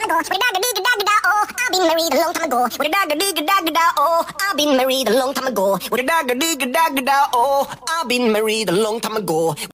ago. With a dagger digga dagga da. Oh, I've been married a long time ago. With a dagger digga dagga da. Oh, I've been married a long time ago. With a dagger digga dagga da. Oh, I've been married a long time ago.